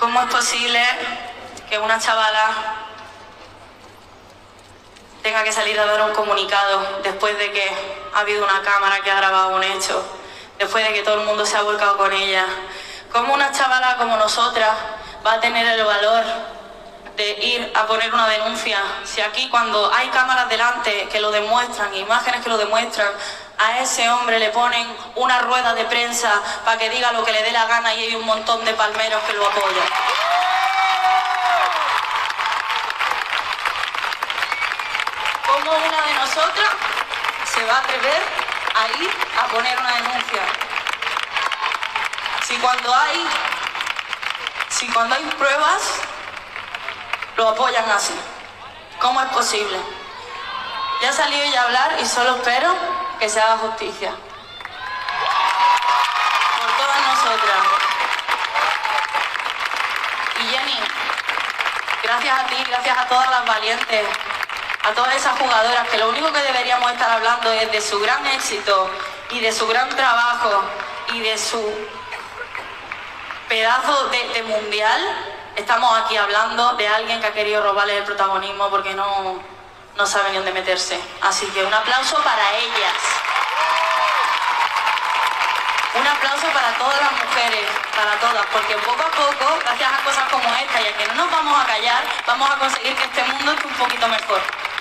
¿Cómo es posible que una chavala tenga que salir a dar un comunicado después de que ha habido una cámara que ha grabado un hecho, después de que todo el mundo se ha volcado con ella? ¿Cómo una chavala como nosotras va a tener el valor de ir a poner una denuncia si aquí, cuando hay cámaras delante que lo demuestran, imágenes que lo demuestran, a ese hombre le ponen una rueda de prensa para que diga lo que le dé la gana y hay un montón de palmeros que lo apoyan? ¿Cómo una de nosotras se va a atrever a ir a poner una denuncia? Si cuando hay pruebas, lo apoyan así. ¿Cómo es posible? Ya ha salido ella a hablar y solo espero que se haga justicia por todas nosotras. Y Jenny, gracias a ti, gracias a todas las valientes, a todas esas jugadoras que lo único que deberíamos estar hablando es de su gran éxito y de su gran trabajo y de su pedazo de mundial. Estamos aquí hablando de alguien que ha querido robarle el protagonismo porque no sabe ni dónde meterse. Así que un aplauso para ellas. Un aplauso para todas las mujeres, para todas, porque poco a poco, gracias a cosas como esta y a que no nos vamos a callar, vamos a conseguir que este mundo esté un poquito mejor.